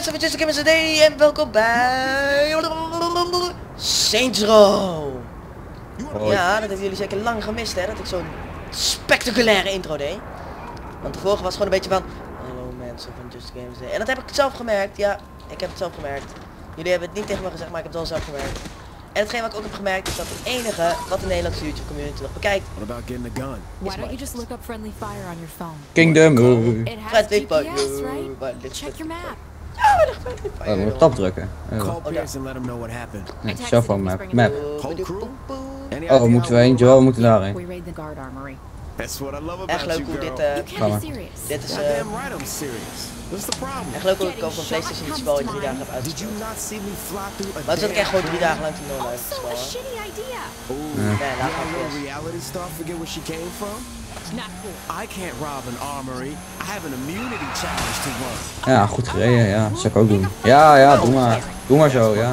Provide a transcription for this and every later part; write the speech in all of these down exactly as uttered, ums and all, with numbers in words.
mensen van Just Gamers D en welkom bij Saints Row. Hoi. Ja, dat hebben jullie zeker lang gemist, hè, dat ik zo'n spectaculaire intro deed. Want de vorige was gewoon een beetje van hallo mensen van Just Gamers D. En dat heb ik zelf gemerkt, ja, ik heb het zelf gemerkt. Jullie hebben het niet tegen me gezegd, maar ik heb het wel zelf gemerkt. En hetgeen wat ik ook heb gemerkt is dat het enige wat de Nederlandse YouTube community nog bekijkt. What about getting a gun? Why don't you just look up friendly fire on your phone? Kingdom. It has Fred G Big P Bug. S, right? Check your map. Ja, maar echt Fred Big Oh, moet tap drukken. Oh. Call Pierce and let him know what happened. Nee, cellphone map. Map. Whole crew? Any Oh, we idea moeten we how eentje wel, we moeten daarheen. We raid the guard armory. That's what I love Echt about leuk you, hoe dit, girl. eh, You can't Mama. be serious. dit is, eh, Goddamn right I'm serious. What's the problem? echt leuk hoe ik over een PlayStation dit spel in drie dagen heb Did you uitgespeeld. not see me fly through a Maar toen zat ik echt gewoon drie dagen lang te nul Also, a uitgespeeld. shitty idea. Ooh, Yeah. Nee, yeah, laat a maar little eerst. reality star forget where she came from? Not cool. I can't rob an armory. I have an immunity challenge to run. Ja, goed gereden, ja. Dat zou ik ook doen. Ja, ja, doe maar. Doe maar zo, ja.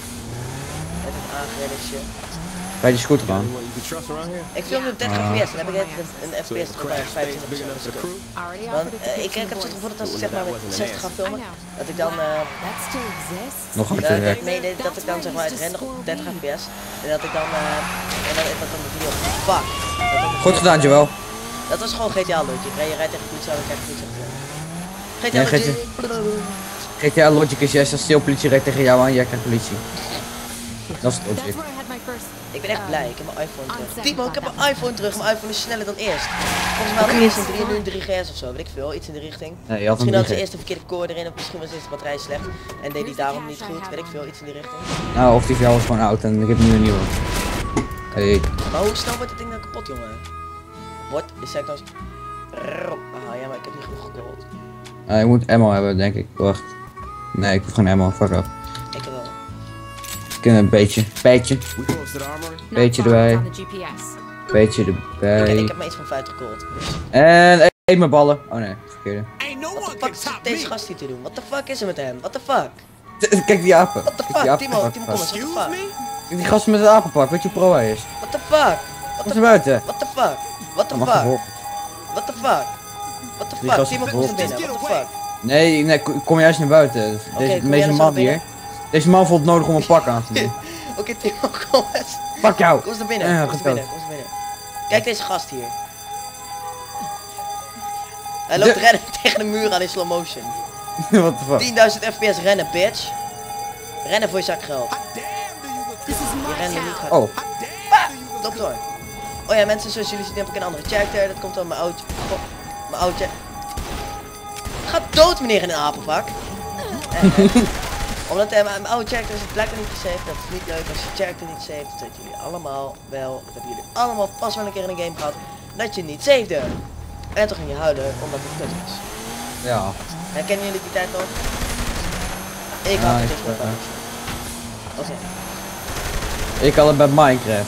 Met een aangereden shit. Bij die scooter aan. Anyone you can trust around here? Ik film nu op dertig Ah. F P S, dan heb ik net een, een So F P S if the tot bij crash stays vijfentwintig big enough for the crew? Already Want offered it to eh, fix ik, some ik heb zo'n boys. gevoel dat als ik zeg maar met zestig ga filmen, I know. dat ik dan, eh That still exists. Nog een dat, keer dat, werk. nee, nee, dat ik dan zeg maar het rennen op dertig F P S en dat ik dan, eh en dan dat dan de video, fuck. Dat dan de Goed gedaan, Joel. Dat was gewoon G T A logic, hè? Je rijdt tegen politie aan en krijg je politie achter je. G T A Nee, logic. G T A logic is, jij staat stil, politie rijdt tegen jou aan, jij krijgt politie. Dat is het That's logic. where I had my first. Ik ben echt blij, ik heb mijn iPhone terug. I'm Timo, ik heb sad mijn iPhone terug, mijn iPhone is sneller dan eerst. Volgens mij had ik eerst een drie en nu een drie G S of zo, weet ik veel, iets in de richting. Nee, je had een Misschien had ze drie G. eerst een verkeerde core erin of misschien was eerst de batterij slecht en deed die daarom niet goed, weet ik veel, iets in die richting. Nou, of die van jou was gewoon oud en ik heb nu een nieuwe. Hey. Maar hoe snel wordt het ding dan kapot, jongen? Wordt, is zij dan... Ah ja, maar ik heb niet genoeg gekold. Uh, je moet ammo hebben, denk ik. Wacht. Nee, ik hoef geen ammo, fuck up. Ik heb wel. Ik heb een beetje. Beetje. We close to the armory? Not Beetje far, erbij. it's on the G P S. Beetje Ik, erbij. ik heb maar iets van vijftig gekold. En eet mijn ballen. Oh nee, verkeerde. Ain't no Wat one de can fuck zit top deze me. gast hier te doen? Wat de fuck is er met hem? What the fuck? T- Kijk die apen. What the Kijk die fuck? apen. Timo, Fuck, Timo, fuck. kom eens, what the Excuse fuck? me? Kijk die gast met het apenpak, weet je hoe pro hij is? What the fuck? What Kom the naar buiten. What the fuck? What the Mag fuck? erop. What the fuck? What the Die fuck? gast Timo, is kom naar erop. binnen. What the fuck? Nee, nee, kom kom juist naar buiten. Dus Oké, Deze, kom deze jij eens man naar hier. binnen? Deze man vond het nodig om een pak aan te doen. Oké, Timo, kom eens. Fuck jou. Kom eens naar binnen. Ja, Kom eens goed naar binnen. zo. Kom eens naar binnen. Kijk deze gast hier. Hij loopt De- rennen tegen de muur aan in slow motion. What the fuck. tienduizend F P S rennen, bitch. Rennen voor je zakgeld. How damn do you look? This is Je my rent niet town. hard. Oh, How damn do you look? Loop door. Oh ja, mensen, zoals jullie zien heb ik een andere character. Dat komt dan mijn oudje. Goh, mijn oudje. Ga dood, meneer in een apenvak. Eh, eh. Omdat eh, mijn, mijn oude character is het blijkbaar niet gesaved. Dat is niet leuk als je character niet saved. Dat weten jullie allemaal wel. Dat hebben jullie allemaal pas wel een keer in een game gehad. Dat je niet savede. En toen ging je huilen omdat het kut was. ja. Herkennen jullie die tijd nog? Ik Ja, had het ik, dus nog eh, wel. Oké. Ik had het bij Minecraft.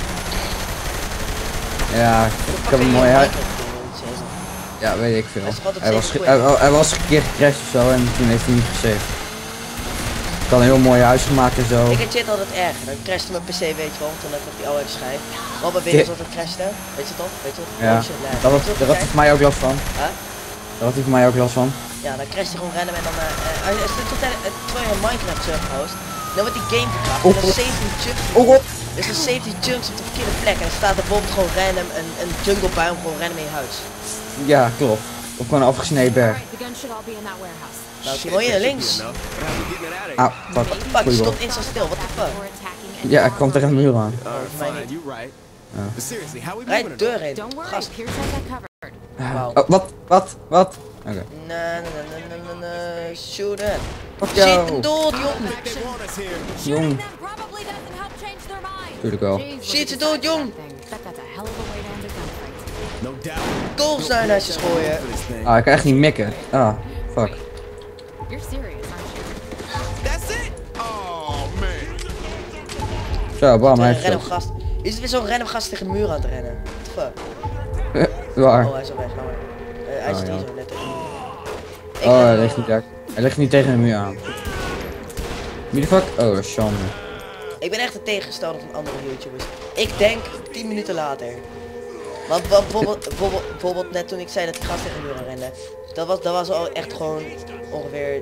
Ja, ik heb een mooi huis. Ja, weet ik veel. Hij is gewoon op Hij was, zeven ge- hij, hij- hij was een keer gecrashed of zo en toen heeft hij niet gesaved. Ik had een heel mooi huis gemaakt en zo. Ik had shit altijd erger. Dan crashte mijn P C, weet je wel, toen had ik die oude schijf. Maar bij Windows altijd crashte. Weet je toch? Weet je toch? Ja, Oh shit, nee. dat had, Weet je toch daar had hij die voor mij ook last van. tijd? Huh? Daar had hij voor mij ook last van. Ja, dan crasht hij gewoon random en dan... eh uh, als je tot terwijl je een Minecraft server host, dan wordt die game verkracht. Oh, Er zijn oh. zeventien chunks. Oh, oh. Er zijn zeventien chunks op de verkeerde plek. En er staat er bijvoorbeeld gewoon random een, een jungle biome gewoon random in je huis. Ja, klopt. Of gewoon een afgesneden berg. Alright, the gun should all be in that warehouse. Nou, Timo, hier naar links. Enough, but how we getting it out of here? Ah, fuck. What the fuck? Je Goeie stond bal. instant stil. What the fuck? Before attacking and Ja, ik kwam tegen de muur aan. Alright, mij fine, niet. you right. Ja. But seriously, how we Rijd moving de it? deur in. Don't worry, Gast. Pierce has that covered. Wauw. Oh, wat? Wat? Wat? Oké. Na na na na na na. Shoot it. Fuck Shit, jou. een dood, I jong. don't think they want us here. Jong. Them probably doesn't help change their mind. Tuurlijk wel. Jeez, look Shit, at ze the dood, size of jong. that thing. Bet that's a hell of a way to end a gunfight. No doubt. Goals naar naast je gooien. For this thing. Ah, ik kan echt niet mikken. Ah, fuck. You're serious, aren't you? That's it? Oh, man. Zo, bam, hij Een heeft random zo. gast. Is het weer zo'n random gast tegen de muur aan te rennen? What the fuck? Eh, Waar? Oh, hij is al weg, nou maar. Uh, hij Oh, zit ja. hier zo net tegen de muur. Ik Oh, ren- hij ligt niet, daar. hij ligt niet tegen de muur aan. Wie de fuck? Oh, dat is Sean. Ik ben echt een tegenstander van andere YouTubers. Ik denk tien minuten later. Want wa- bijvoorbeeld, bijvoorbeeld, bijvoorbeeld net toen ik zei dat die gast tegen de muur aan rende. Dat was, dat was al echt gewoon ongeveer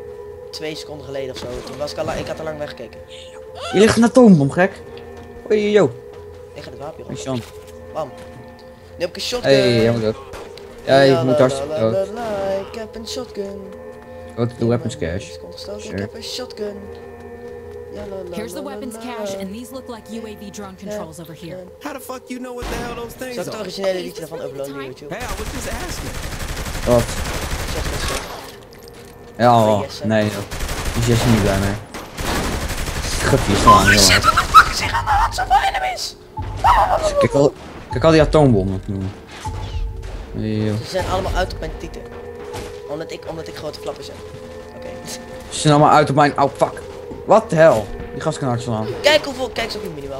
twee seconden geleden of zo. Toen was ik al lang, ik had al lang weggekeken. Hier ligt een atoombom, gek. Oei, yo. Ik ga het wapen Hey, hier Sean. op. Bam. Nu heb ik een shotgun. Hé, hey, jij moet ook. Ja, je moet hartstikke la, la, dood. la, la, ik heb een shotgun. Go to the weapons cache. Seconde gestoken, Sure. Ik heb een shotgun. Ja, la, la, Here's the la, weapons la, cache, la. and these look like U A V drone controls over here. How the fuck you know what the hell those things Zal ik het are? originele liedje ervan uploaden op YouTube? Hey, I was just asking. Wat? Shotgun, shotgun. Ja, oh, Yes, hè. nee joh. Die is er niet blij mee. Guppies slaan heel hard. What the fuck is hier aan de hand? Zoveel enemies! Kijk al, kijk al die atoombommen. Hey, joh. Ze zijn allemaal uit op mijn titel. Omdat ik, omdat ik grote flappers heb. Oké. Ze zijn allemaal uit op mijn... Oh fuck. What the hell? Die gast kan hard slaan. Kijk hoeveel, kijk eens op die minimap.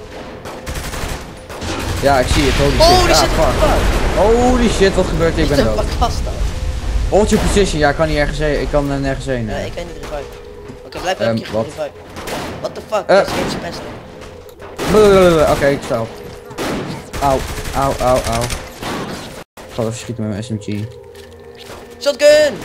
Ja, ik zie het. Holy shit. Holy Ah, shit, what the fuck. fuck? Holy shit, wat gebeurt er? Ik ben dood. Wat was dat? Hold your position. Ja, ik kan niet ergens heen. Ik kan uh, nergens heen. Nee, Nee. ik weet niet revive. Oké, blijkbaar heb Ehm, ik je geen wat? revive. What the fuck? Eh. Dat is geen semester. Blablabla. Oké, ik sta op. Auw, auw, auw, auw. Ik ga even schieten met mijn S M G. Shotgun!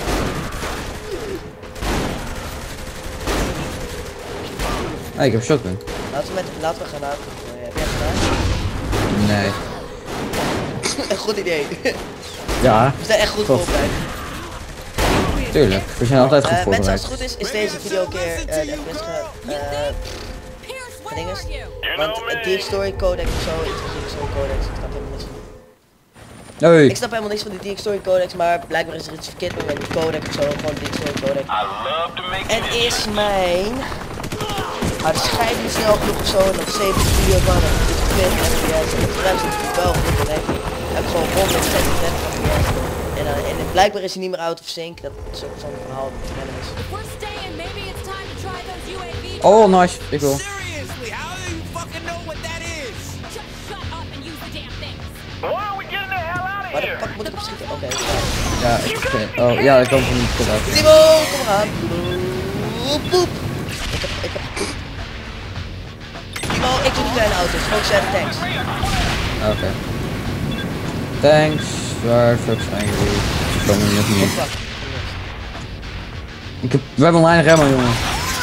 Ah, ik heb een shotgun. Laten we, met, laten we gaan uit. Uh, heb jij het gedaan? Nee. Een goed idee. Ja, We zijn echt goed Tof. voorbereid. tuurlijk. We zijn altijd goed Uh, mensen, als voorbereid. het goed is, is deze video een keer uh, de F P S ge... Uh, Pierce, where dinges. are you? want het D X Story Codex of zo, iets van D X Story Codex, ik snap helemaal niks van. Hey. Ik snap helemaal niks van die D X Story Codex, maar blijkbaar is er iets verkeerd met die codec of zo, gewoon D X Story Codex. En is mijn harde schijf niet snel genoeg of zo, en op zeventig video van en het is veertig F P S en het geluid is wel goed, dan heb ik heb ik gewoon honderdzevenendertig F P S. En, dan, en het- blijkbaar is hij niet meer out of sync, dat is ook zo'n verhaal dat te rennen is. If we're staying, maybe it's time to try those U A V Oh, nice. Ik wil. Seriously, how do you fucking know what that is? Just shut up and use the damn things. Maar de pak moet ik op schieten, oké. Ja, ik vind... Oh, ja, ik kan van niet goed uit. Timo, kom eraan. Boep, boep. Ik heb, ik heb gepoept. Timo, ik doe de kleine auto's, ook zijn de tanks. Oké. Thanks. Waar fuck zijn jullie? Ze komen hier nog Oh, niet. fuck. Ik heb... We hebben een lijn remmen, jongen.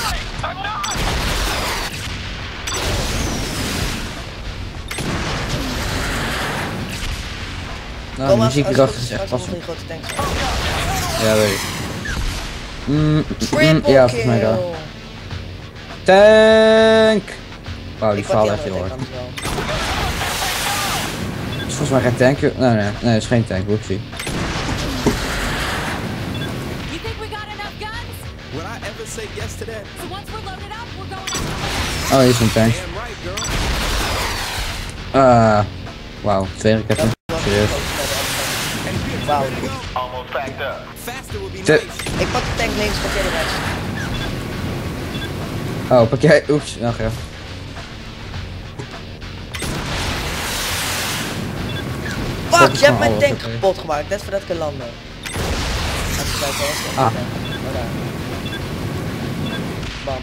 Nou, de Kom af, muziek als erachter het is goed echt straks allemaal passend. die grote tanks. Ja, weet ik. Mm, mm, mm, Triple ja, volgens mij daar. kill. Tank! Wauw, die Ik pak faalt die echt heel andere hard. tank anders wel. Het is volgens mij geen tank. Nee, nee, nee, het is geen tank, whoopsie. You think we got enough guns? Would I ever say yes to that? So once we're loaded up, we're going after Oh, hier is een tank. Damn right, girl. Ah, wauw, twee raketten. Serieus. Wauw. Faster would be Te- nice. Ik pak de tank links, pak jij de rechts. Oh, pak jij... Oeps, ach ja. Fuck, Focus je hebt van mijn alles, tank oké. kapot gemaakt, net voordat ik kan landen. Even kijken, waar is die Ah. andere tank? Oh, daar. Bam.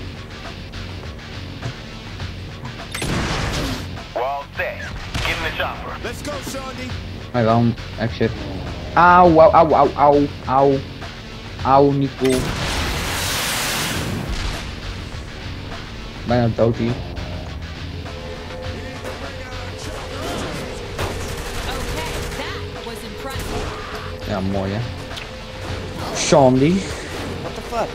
Let's go, Shawnee. Maar dan, exit. Auw, auw, auw, auw, auw, auw. Auw, niet cool. Bijna dood hier. Okay, that was impressive. Ja, mooi hè. Shandy. What the fuck?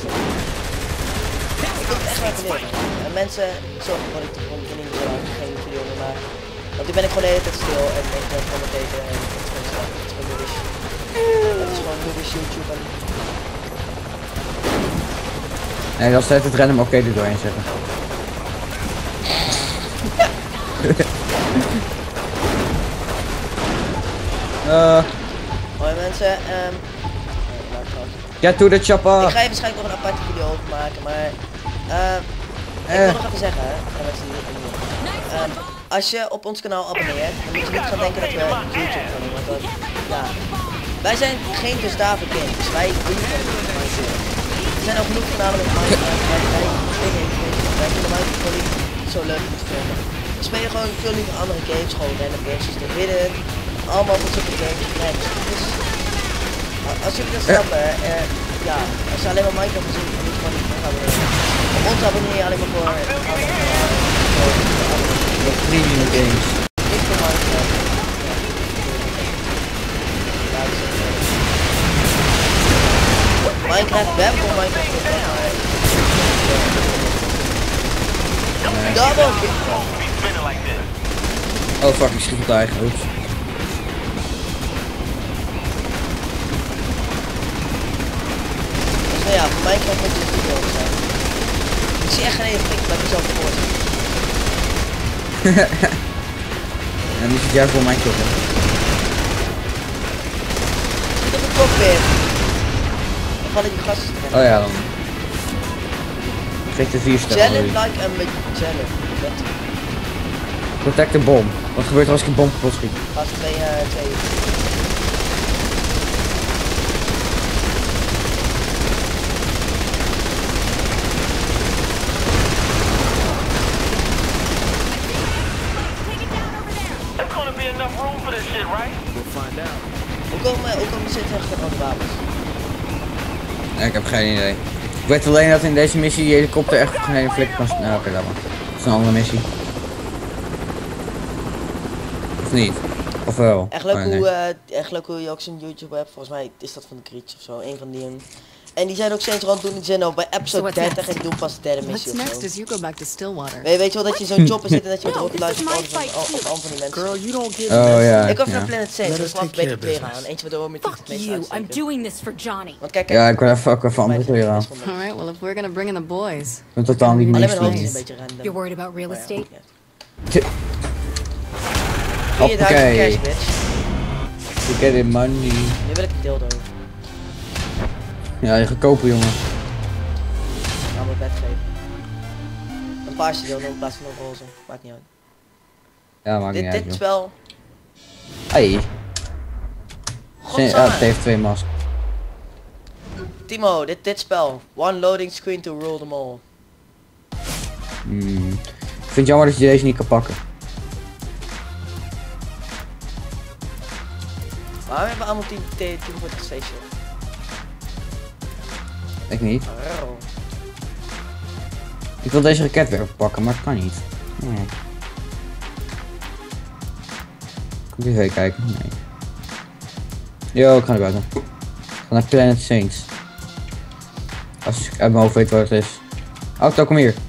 Ik wil het echt laten leren. En mensen, sorry voor ik de niet zo lang geen video meer maak. Want nu ben ik gewoon de hele tijd stil en ik ben gewoon met deze en het is gewoon stil. Het is gewoon noobish. Het is gewoon noobish YouTube en... Nee, dat is het random oké er doorheen zeggen. Eh, Hoi mensen, ehm... get to the chopper. Ik ga je waarschijnlijk nog een aparte video over maken, maar... ehm ik Eh. wil nog even zeggen, hè, voor mensen die dit niet doen. Ehm, als je op ons kanaal abonneert, dan moet je niet gaan denken dat we YouTube gaan doen, want dat, ja, wij zijn geen Gustave kind, dus wij doen niet van Minecraft. Er zijn ook genoeg kanalen met Minecraft, wij, wij, dingen, wij vinden Minecraft gewoon niet zo leuk om te vinden. We spelen gewoon veel liever andere games, gewoon random games, zoals The Hidden, allemaal van zulke games. Nee, dus, dus, als jullie dat snappen, eh, ja, als je alleen maar Minecraft gezien, dan moet je gewoon niet gaan abonneren. Op ons abonneer je alleen maar voor... Voor premium games. Niet voor Minecraft. Ja, dat is het. Minecraft web of Minecraft web, maar... Double kick. Oh fuck, ik schiet op de eigen. Oeps. Dus nou ja, voor Minecraft moet je het niet over zijn. Ik zie echt geen ene flik, laat mezelf voor. En nu zit jij voor Minecraft. Hè? Zit op de kop weer. Dan vallen die gasten terecht. Oh ja, dan. Geef de vier sterren. Challenge like a Magellan. Protect de bom. Wat gebeurt er als ik een bom kapot schiet? Als twee, uh, twee. There's gonna be enough room for this shit, right? We'll find out. Hoe komen, hoe komen ze tegen geen rode wapens? Nee, ik heb geen idee. Ik weet alleen dat in deze missie die helikopter echt geen hele flik kan... Nou oké, okay, laat maar. Dat is een andere missie. Of niet? Of wel? Echt leuk, oh, nee. hoe, uh, echt leuk hoe je ook zo'n YouTube hebt. Volgens mij is dat van de Creech of zo, een van die. Um, en die zijn ook steeds rond doen. Die zijn al bij episode dertig en die doen pas de derde missie What's of next zo. is you go back to Stillwater. Weet, weet je wel dat je zo'n chopper zit en dat je met No, erop this luistert is op my al fight van too. van die mensen. Girl, you don't get Oh ja. Ik hoef ja. naar Planet Saints, Let dat us is wel take care beter of kleren business. aan. Eentje waardoor we met Fuck het meest you. I'm uitsteken. doing this for Johnny. Want kijk, Ja, ik wil even ook even andere mij kleren aan. is het best wel leuk. Alright, well, if we're gonna bring in the boys. Ik ben totaal niet Alleen niks mijn hoofd is doen. een beetje random. You're worried about real Maar ja, estate? ja. vierduizend Hoppakee. cash, bitch. You get it money. Nu wil ik een dildo. Ja, je gaat kopen, jongen. Ga mijn bed geven. Een paarse dildo in plaats van een roze. Maakt niet uit. Ja, maakt niet Dit, uit, dit joh. spel. Hey. Ja, Godsamme. het heeft twee mas. Timo, dit, dit spel. One loading screen to rule them all. Hmm. Ik vind het jammer dat je deze niet kan pakken. Waarom hebben we allemaal team, team, team voor het station? Ik niet. Oh. Ik wil deze raketwerper pakken, maar het kan niet. Nee. Kom tv kijken? Nee. Yo, ik ga naar buiten. Ik ga naar Planet Saints. Als ik uit mijn hoofd weet waar het is. Auto, kom hier.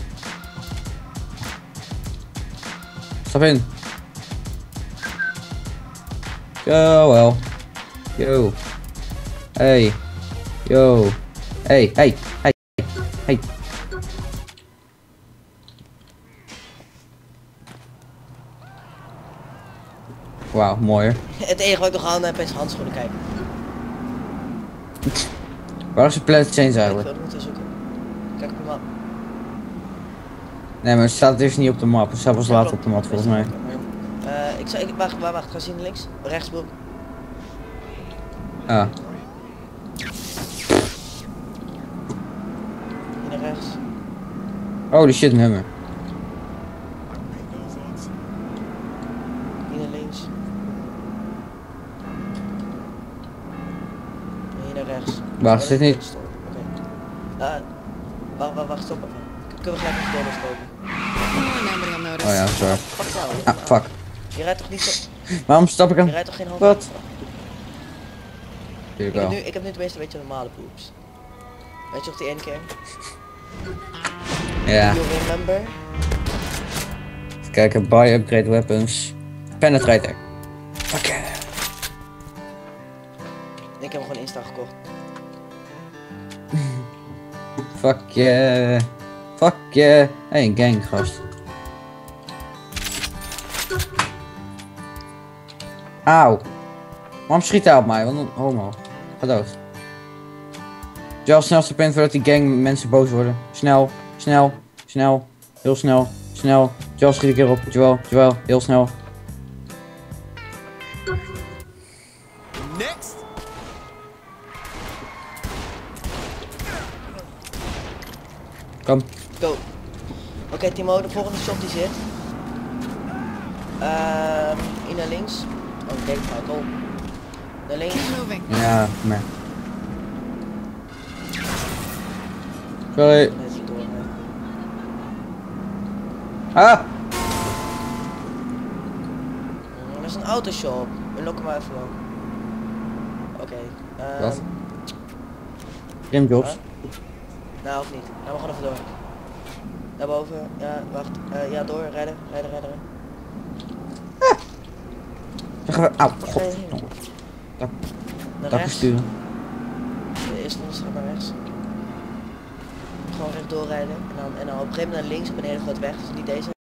Stap in. Yo, wel. Yo. Hey. Yo. Hey, hey, hey, hey. Wauw, mooi hoor. Het enige wat ik nog aan heb is handschoenen kijken. Waar is de Planet Saints Ik eigenlijk? wil het moeten zoeken. Kijk op de map. Nee, maar het staat dus niet op de map. Het staat pas later op de map volgens mij. Uh, ik zou, ik, wacht, wacht, wacht, ga zien links. Rechtsbroek. Ah. Hier naar rechts. Oh, die shit, een hummer. Hier naar links. En hier naar rechts. Wacht, Oh, zit dat is niet. een Oké. Okay. Uh, wacht, wacht, wacht, stop even. Kunnen we gelijk een dollars kopen? Oh, nobody will notice. Oh ja, sorry. Fuck nou. Ah, fuck. Je rijdt toch niet zo... Waarom stap ik Je hem? rijdt toch geen half? Wat? Ik Tuurlijk heb, wel. nu, ik heb nu tenminste een beetje normale boobs. Weet je nog die ene keer? Ja. You remember? Even kijken, buy upgrade weapons. Penetrator. Fuck yeah. Ik heb hem gewoon Insta gekocht. Fuck yeah. Fuck yeah. Hey, een gang gast. Auw. Waarom schiet hij op mij? Wat een homo. Ga dood. Joel, snelste punt voordat die gang mensen boos worden. Snel, snel, snel. Heel snel, snel. Joel, schiet een keer op. Joel, Joel, heel snel. Next. Kom. Go. Oké okay, Timo, de volgende shop die zit. Ehm, hier naar links. Oh, ik denk Michael. Naar links. Moving. Ja, maar. Sorry. Nee, niet door. Nee. Ah! Mm, Er is een autoshop. We lokken maar even wel. Oké. ehm, Wat? Rimjobs. Nou, of niet. Nou, we gaan even door. Daarboven. Ja, wacht. Eh, ja, door. Rijden. Rijden, rijden. rijden. Zeg even, auw, Oké. godverdomme. Naar Dat rechts. besturen. De eerste straat naar rechts. Gewoon rechtdoor rijden. En dan, en dan op een gegeven moment naar links op een hele grote weg. Dus niet deze.